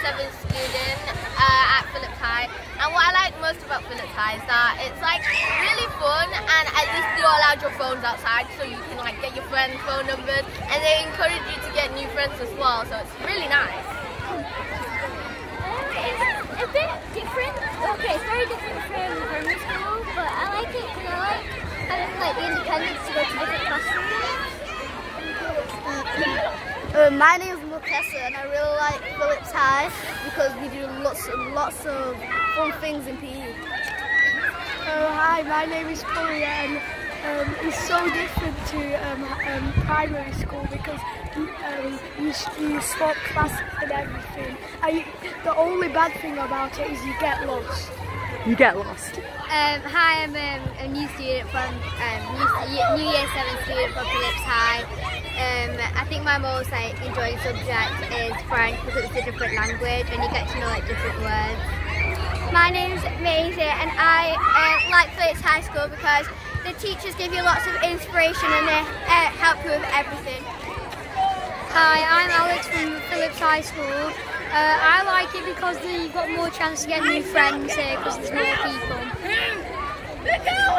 7 student at Phillips High, and what I like most about Phillips High is that it's like really fun, and at least you're allowed your phones outside, so you can like get your friends' phone numbers, and they encourage you to get new friends as well, so it's really nice. It's a bit different. Okay, it's very different from primary school, but I like it because I like having like the independence to go to different classrooms. My name is Mukessa and I really like Phillips High because we do lots of fun things in PE. Hi, my name is Gloria and it's so different to primary school because you swap classes and everything. The only bad thing about it is you get lost. You get lost. Hi, I'm a new student from new year 7 student from Phillips High. I think my most enjoying subject is French because it's a different language and you get to know like different words. My name's Maisie and I like Phillips High School because the teachers give you lots of inspiration and they help you with everything. Hi, I'm Alex from Phillips High School. I like it because you've got more chance to get new friends here because there's more people.